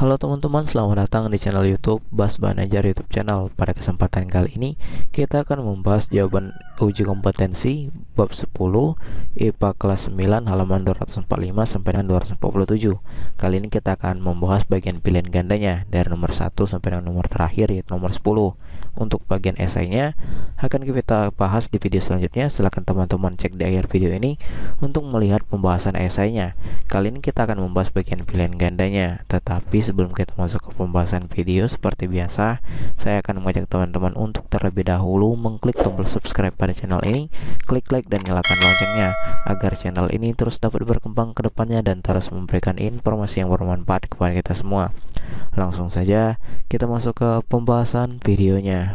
Halo teman-teman, selamat datang di channel YouTube Bas Banajar YouTube channel. Pada kesempatan kali ini kita akan membahas jawaban uji kompetensi bab 10 IPA kelas 9 halaman 245 sampai dengan 247. Kali ini kita akan membahas bagian pilihan gandanya dari nomor 1 sampai dengan nomor terakhir, yaitu nomor 10. Untuk bagian esainya akan kita bahas di video selanjutnya. Silahkan teman-teman cek di akhir video ini untuk melihat pembahasan esainya. Kali ini kita akan membahas bagian pilihan gandanya. Tetapi sebelum kita masuk ke pembahasan video, seperti biasa saya akan mengajak teman-teman untuk terlebih dahulu mengklik tombol subscribe pada channel ini, klik like dan nyalakan loncengnya agar channel ini terus dapat berkembang ke depannya dan terus memberikan informasi yang bermanfaat kepada kita semua. Langsung saja kita masuk ke pembahasan videonya.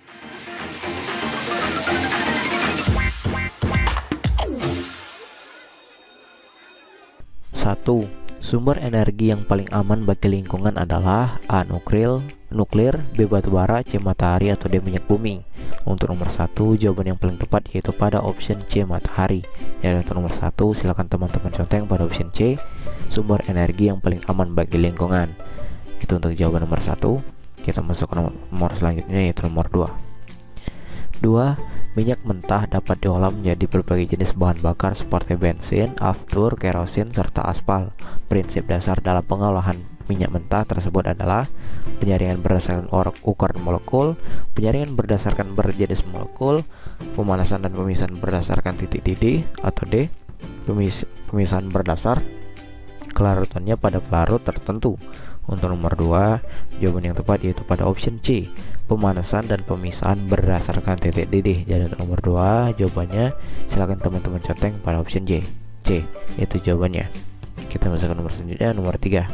Satu, sumber energi yang paling aman bagi lingkungan adalah A. Nuklir, B. Batubara, C. Matahari, atau D. Minyak bumi. Untuk nomor 1, jawaban yang paling tepat yaitu pada option C. Matahari. Ya, untuk nomor 1, silakan teman-teman contoh pada option C, sumber energi yang paling aman bagi lingkungan. Itu untuk jawaban nomor 1. Kita masuk ke nomor selanjutnya, yaitu nomor 2. 2. Minyak mentah dapat diolah menjadi berbagai jenis bahan bakar seperti bensin, aftur, kerosin, serta aspal. Prinsip dasar dalam pengolahan minyak mentah tersebut adalah penyaringan berdasarkan ukuran molekul, penyaringan berdasarkan berjenis molekul, pemanasan dan pemisahan berdasarkan titik didih, atau D. Pemisahan berdasar kelarutannya pada pelarut tertentu. Untuk nomor 2, jawaban yang tepat yaitu pada option C, pemanasan dan pemisahan berdasarkan titik didih. Jadi untuk nomor 2 jawabannya silakan teman-teman contoh pada option C, itu jawabannya. Kita masuk ke nomor selanjutnya, nomor 3.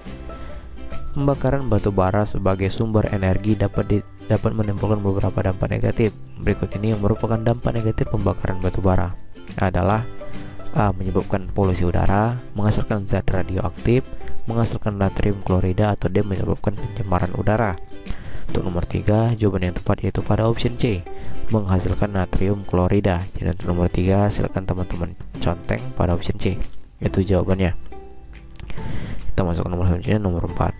Pembakaran batu bara sebagai sumber energi dapat menimbulkan beberapa dampak negatif. Berikut ini yang merupakan dampak negatif pembakaran batu bara adalah A. Menyebabkan polusi udara, menghasilkan zat radioaktif, menghasilkan natrium klorida, atau D. Menyebabkan pencemaran udara. Untuk nomor 3, jawaban yang tepat yaitu pada option C, menghasilkan natrium klorida. Jadi untuk nomor 3 silakan teman-teman conteng pada option C, itu jawabannya. Kita masuk ke nomor selanjutnya, nomor 4.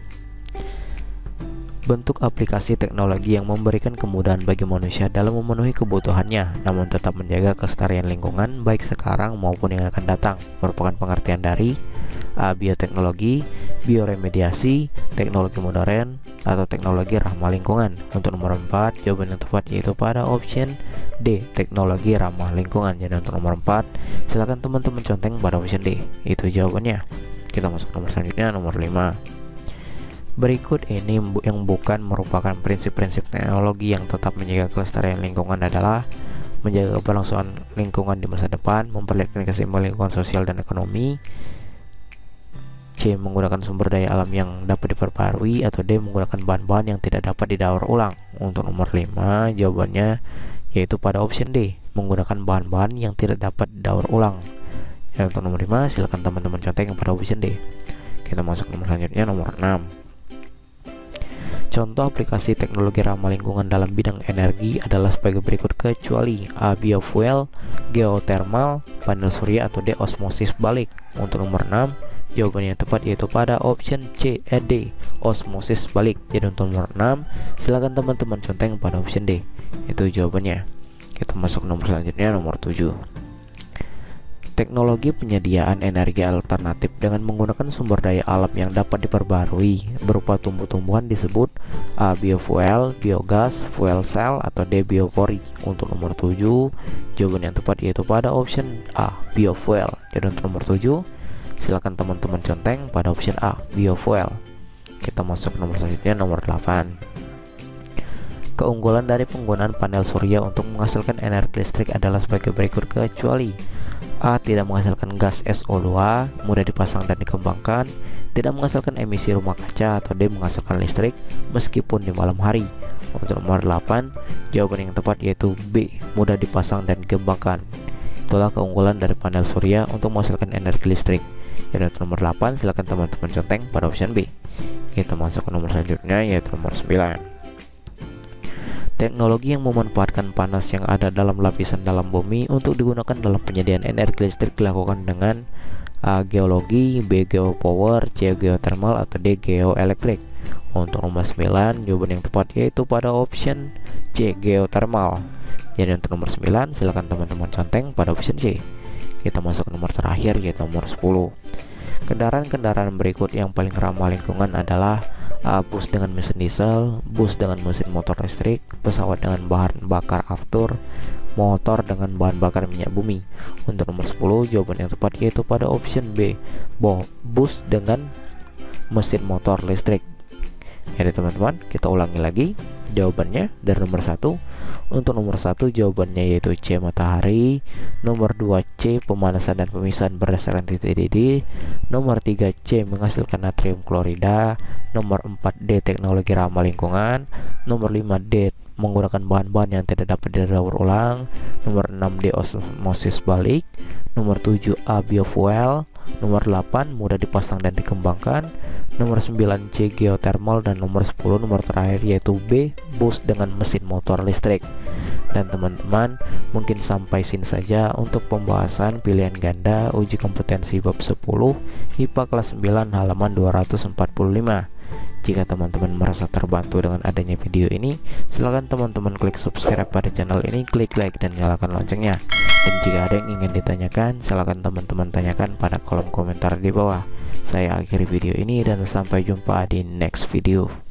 Bentuk aplikasi teknologi yang memberikan kemudahan bagi manusia dalam memenuhi kebutuhannya namun tetap menjaga kelestarian lingkungan baik sekarang maupun yang akan datang merupakan pengertian dari A. Bioteknologi, bioremediasi, teknologi modern, atau teknologi ramah lingkungan. Untuk nomor 4, jawaban yang tepat yaitu pada option D, teknologi ramah lingkungan. Jadi untuk nomor 4 silakan teman-teman conteng pada option D, itu jawabannya. Kita masuk ke nomor selanjutnya, nomor 5. Berikut ini yang bukan merupakan prinsip-prinsip teknologi yang tetap menjaga kelestarian lingkungan adalah menjaga keberlangsungan lingkungan di masa depan, memperlihatkan keseimbangan lingkungan sosial dan ekonomi, C. Menggunakan sumber daya alam yang dapat diperbarui, atau D. Menggunakan bahan-bahan yang tidak dapat didaur ulang. Untuk nomor 5 jawabannya yaitu pada option D, menggunakan bahan-bahan yang tidak dapat didaur ulang. Dan untuk nomor 5 silakan teman-teman contoh yang pada option D. Kita masuk ke nomor selanjutnya, nomor 6. Contoh aplikasi teknologi ramah lingkungan dalam bidang energi adalah sebagai berikut kecuali A. Biofuel, geothermal, panel surya, atau D. Osmosis balik. Untuk nomor 6 jawabannya yang tepat yaitu pada option C, D, osmosis balik. Jadi untuk nomor 6 silakan teman-teman contoh pada option D, itu jawabannya. Kita masuk ke nomor selanjutnya, nomor 7. Teknologi penyediaan energi alternatif dengan menggunakan sumber daya alam yang dapat diperbarui berupa tumbuh-tumbuhan disebut A. Biofuel, biogas, fuel cell, atau D. Biopori. Untuk nomor 7 jawaban yang tepat yaitu pada option A, biofuel. Jadi untuk nomor 7 silakan teman-teman conteng pada option A, biofuel. Kita masuk ke nomor selanjutnya, nomor 8. Keunggulan dari penggunaan panel surya untuk menghasilkan energi listrik adalah sebagai berikut kecuali A. Tidak menghasilkan gas SO2, mudah dipasang dan dikembangkan, tidak menghasilkan emisi rumah kaca, atau D. Menghasilkan listrik meskipun di malam hari. Untuk nomor 8 jawaban yang tepat yaitu B. Mudah dipasang dan dikembangkan. Itulah keunggulan dari panel surya untuk menghasilkan energi listrik. Jadi untuk nomor 8 silakan teman-teman conteng pada option B. Kita masuk ke nomor selanjutnya yaitu nomor 9. Teknologi yang memanfaatkan panas yang ada dalam lapisan dalam bumi untuk digunakan dalam penyediaan energi listrik dilakukan dengan A. Geologi, B. Geopower, C. Geothermal, atau D. Geoelektrik. Untuk nomor 9 jawaban yang tepat yaitu pada option C. Geothermal. Jadi untuk nomor 9 silakan teman-teman conteng pada option C. Kita masuk ke nomor terakhir yaitu nomor 10. Kendaraan-kendaraan berikut yang paling ramah lingkungan adalah A. Bus dengan mesin diesel, bus dengan mesin motor listrik, pesawat dengan bahan bakar aftur, motor dengan bahan bakar minyak bumi. Untuk nomor 10 jawaban yang tepat yaitu pada option B. Bus dengan mesin motor listrik. Jadi teman-teman, kita ulangi lagi jawabannya dari nomor 1. Untuk nomor 1 jawabannya yaitu C. Matahari. Nomor 2 C. Pemanasan dan pemisahan berdasarkan titik didih. Nomor 3 C. Menghasilkan natrium klorida. Nomor 4 D. Teknologi ramah lingkungan. Nomor 5 D. Menggunakan bahan-bahan yang tidak dapat didaur ulang. Nomor 6 D. Osmosis balik. Nomor 7 A. Biofuel. Nomor 8 mudah dipasang dan dikembangkan. Nomor 9 C. Geothermal. Dan nomor 10 nomor terakhir yaitu B. Bus dengan mesin motor listrik. Dan teman-teman, mungkin sampai sini saja untuk pembahasan pilihan ganda uji kompetensi bab 10 IPA kelas 9 halaman 245. Jika teman-teman merasa terbantu dengan adanya video ini, silahkan teman-teman klik subscribe pada channel ini, klik like dan nyalakan loncengnya. Dan jika ada yang ingin ditanyakan, silahkan teman-teman tanyakan pada kolom komentar di bawah. Saya akhiri video ini dan sampai jumpa di next video.